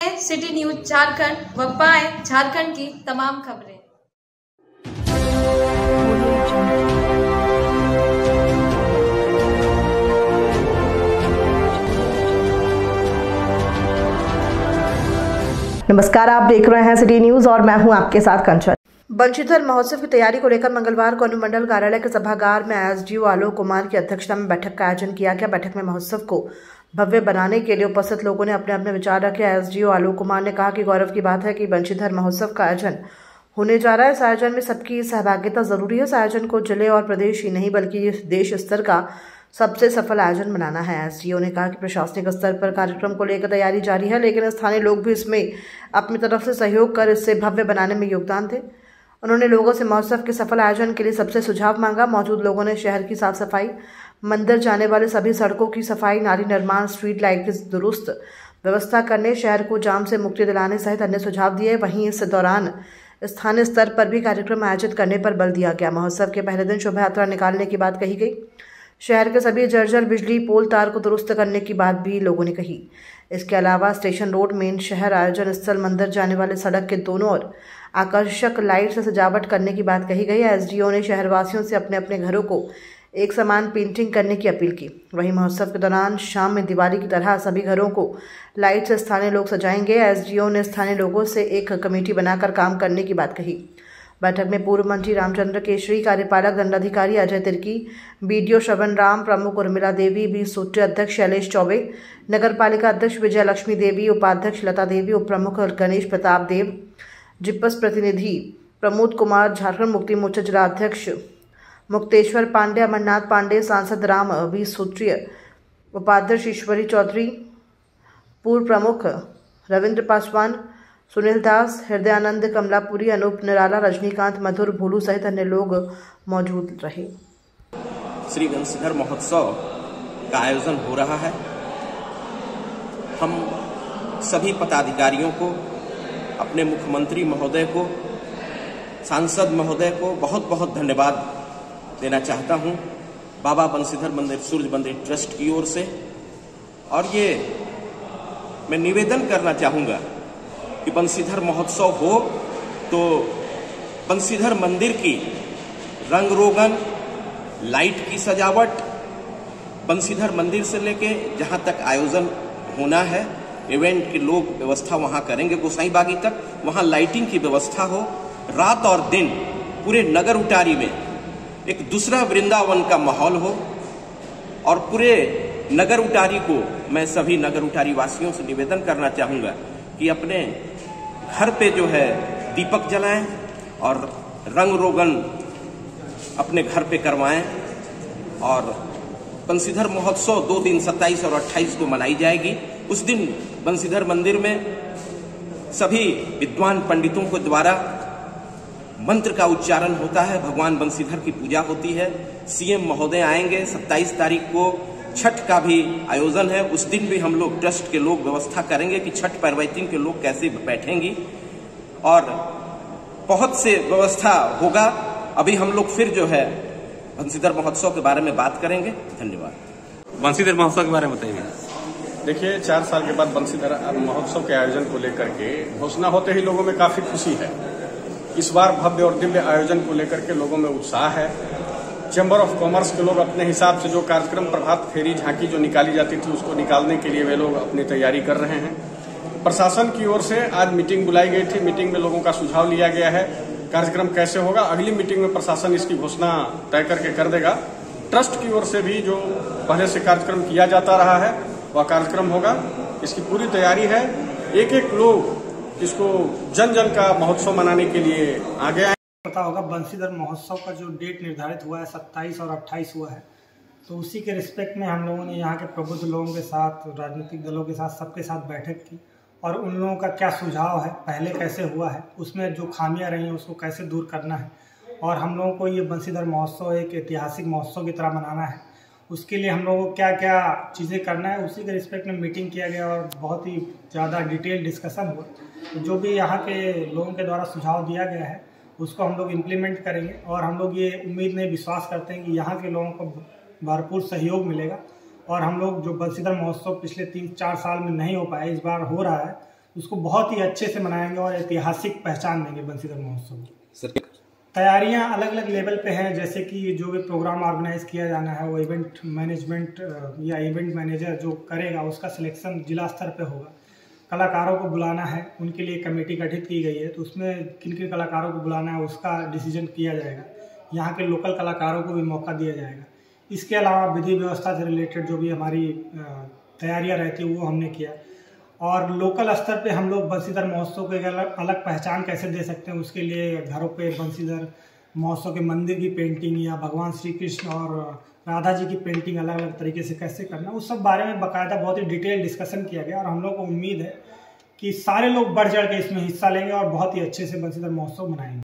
City news Jharkhand व पाएं झारखंड की तमाम खबरें। नमस्कार, आप देख रहे हैं सिटी न्यूज और मैं हूं आपके साथ कंचन। बंशीधर महोत्सव की तैयारी को लेकर मंगलवार को अनुमंडल कार्यालय के सभागार में एसडीओ आलोक कुमार की अध्यक्षता में बैठक का आयोजन किया गया। बैठक में महोत्सव को भव्य बनाने के लिए उपस्थित लोगों ने अपने अपने विचार रखे। एसडीओ आलोक कुमार ने कहा कि गौरव की बात है कि बंशीधर महोत्सव का आयोजन होने जा रहा है। इस आयोजन में सबकी सहभागिता जरूरी है। इस आयोजन को जिले और प्रदेश ही नहीं बल्कि देश स्तर का सबसे सफल आयोजन बनाना है। एसडीओ ने कहा कि प्रशासनिक स्तर पर कार्यक्रम को लेकर तैयारी जारी है, लेकिन स्थानीय लोग भी इसमें अपनी तरफ से सहयोग कर इससे भव्य बनाने में योगदान दें। उन्होंने लोगों से महोत्सव के सफल आयोजन के लिए सबसे सुझाव मांगा। मौजूद लोगों ने शहर की साफ सफाई, मंदिर जाने वाले सभी सड़कों की सफाई, नाली निर्माण, स्ट्रीट लाइट की दुरुस्त व्यवस्था करने, शहर को जाम से मुक्ति दिलाने सहित अन्य सुझाव दिए। वहीं इस दौरान स्थानीय स्तर पर भी कार्यक्रम आयोजित करने पर बल दिया गया। महोत्सव के पहले दिन शोभा यात्रा निकालने की बात कही गई। शहर के सभी जर्जर बिजली पोल तार को दुरुस्त करने की बात भी लोगों ने कही। इसके अलावा स्टेशन रोड, मेन शहर आयोजन स्थल, मंदिर जाने वाले सड़क के दोनों ओर आकर्षक लाइट से सजावट करने की बात कही गई। एसडीओ ने शहरवासियों से अपने अपने घरों को एक समान पेंटिंग करने की अपील की। वहीं महोत्सव के दौरान शाम में दिवाली की तरह सभी घरों को लाइट से स्थानीय लोग सजाएंगे। एसडीओ ने स्थानीय लोगों से एक कमेटी बनाकर काम करने की बात कही। बैठक में पूर्व मंत्री रामचंद्र केशरी, कार्यपालक दंडाधिकारी अजय तिर्की, बीडीओ श्रवण राम, प्रमुख उर्मिला देवी, बी सूत्रे अध्यक्ष शैलेश चौबे, नगर पालिका अध्यक्ष विजय लक्ष्मी देवी, उपाध्यक्ष लता देवी, उप प्रमुख गणेश प्रताप देव, जिप्पस प्रतिनिधि प्रमोद कुमार, झारखंड मुक्ति मोर्चा जिला अध्यक्ष मुक्तेश्वर पांडे, अमरनाथ पांडे, सांसद राम बी सूत्रीय, उपाध्यक्ष ईश्वरी चौधरी, पूर्व प्रमुख रविंद्र पासवान, सुनील दास, हृदयानंद कमलापुरी, अनूप निराला, रजनीकांत मधुर, भोलू सहित अन्य लोग मौजूद रहे। श्री बंशीधर महोत्सव का आयोजन हो रहा है। हम सभी पदाधिकारियों को, अपने मुख्यमंत्री महोदय को, सांसद महोदय को बहुत बहुत धन्यवाद देना चाहता हूं बाबा बंशीधर मंदिर सूर्य मंदिर ट्रस्ट की ओर से। और ये मैं निवेदन करना चाहूंगा कि बंशीधर महोत्सव हो तो बंशीधर मंदिर की रंग रोगन, लाइट की सजावट, बंशीधर मंदिर से लेके जहां तक आयोजन होना है, इवेंट के लोग व्यवस्था वहां करेंगे गोसाई बागी तक, वहां लाइटिंग की व्यवस्था हो। रात और दिन पूरे नगर उटारी में एक दूसरा वृंदावन का माहौल हो। और पूरे नगर उटारी को मैं सभी नगर उटारी वासियों से निवेदन करना चाहूंगा कि अपने घर पे जो है दीपक जलाएं और रंग रोगन अपने घर पे करवाएं। और बंशीधर महोत्सव 2 दिन 27 और 28 को मनाई जाएगी। उस दिन बंशीधर मंदिर में सभी विद्वान पंडितों के द्वारा मंत्र का उच्चारण होता है, भगवान बंशीधर की पूजा होती है। सीएम महोदय आएंगे। 27 तारीख को छठ का भी आयोजन है। उस दिन भी हम लोग ट्रस्ट के लोग व्यवस्था करेंगे कि छठ पर्वतिन के लोग कैसे बैठेंगी और बहुत से व्यवस्था होगा। अभी हम लोग फिर जो है बंशीधर महोत्सव के बारे में बात करेंगे। धन्यवाद। बंशीधर महोत्सव के बारे में बताइए। देखिए, 4 साल के बाद बंशीधर महोत्सव के आयोजन को लेकर के घोषणा होते ही लोगों में काफी खुशी है। इस बार भव्य और दिव्य आयोजन को लेकर के लोगों में उत्साह है। चैम्बर ऑफ कॉमर्स के लोग अपने हिसाब से जो कार्यक्रम प्रभात फेरी झांकी जो निकाली जाती थी उसको निकालने के लिए वे लोग अपनी तैयारी कर रहे हैं। प्रशासन की ओर से आज मीटिंग बुलाई गई थी। मीटिंग में लोगों का सुझाव लिया गया है कार्यक्रम कैसे होगा। अगली मीटिंग में प्रशासन इसकी घोषणा तय करके कर देगा। ट्रस्ट की ओर से भी जो पहले से कार्यक्रम किया जाता रहा है वह कार्यक्रम होगा। इसकी पूरी तैयारी है। एक एक लोग इसको जन जन का महोत्सव मनाने के लिए आगे आए। पता होगा बंशीधर महोत्सव का जो डेट निर्धारित हुआ है 27 और 28 हुआ है, तो उसी के रिस्पेक्ट में हम लोगों ने यहाँ के प्रबुद्ध लोगों के साथ, राजनीतिक दलों के साथ, सबके साथ बैठक की और उन लोगों का क्या सुझाव है, पहले कैसे हुआ है, उसमें जो खामियां रही हैं उसको कैसे दूर करना है और हम लोगों को ये बंशीधर महोत्सव एक ऐतिहासिक महोत्सव की तरह मनाना है। उसके लिए हम लोगों को क्या क्या चीज़ें करना है, उसी के रिस्पेक्ट में मीटिंग किया गया और बहुत ही ज़्यादा डिटेल डिस्कशन हुआ। तो जो भी यहाँ के लोगों के द्वारा सुझाव दिया गया है उसको हम लोग इम्प्लीमेंट करेंगे और हम लोग ये उम्मीद नहीं, विश्वास करते हैं कि यहाँ के लोगों को भरपूर सहयोग मिलेगा और हम लोग जो बंशीधर महोत्सव पिछले 3-4 साल में नहीं हो पाया, इस बार हो रहा है, उसको बहुत ही अच्छे से मनाएंगे और ऐतिहासिक पहचान देंगे बंसीधर महोत्सव को। तैयारियां अलग अलग लेवल पे हैं, जैसे कि जो भी प्रोग्राम ऑर्गेनाइज किया जाना है वो इवेंट मैनेजमेंट या इवेंट मैनेजर जो करेगा उसका सिलेक्शन जिला स्तर पे होगा। कलाकारों को बुलाना है, उनके लिए कमेटी गठित की गई है, तो उसमें किन किन कलाकारों को बुलाना है उसका डिसीजन किया जाएगा। यहाँ के लोकल कलाकारों को भी मौका दिया जाएगा। इसके अलावा विधि व्यवस्था से रिलेटेड जो भी हमारी तैयारियाँ रहती है वो हमने किया। और लोकल स्तर पे हम लोग बंसीधर महोत्सव को एक अलग पहचान कैसे दे सकते हैं, उसके लिए घरों पे बंसीधर महोत्सव के मंदिर की पेंटिंग या भगवान श्री कृष्ण और राधा जी की पेंटिंग अलग अलग तरीके से कैसे करना, उस सब बारे में बाकायदा बहुत ही डिटेल डिस्कशन किया गया। और हम लोग को उम्मीद है कि सारे लोग बढ़ चढ़ के इसमें हिस्सा लेंगे और बहुत ही अच्छे से बंसीधर महोत्सव मनाएंगे।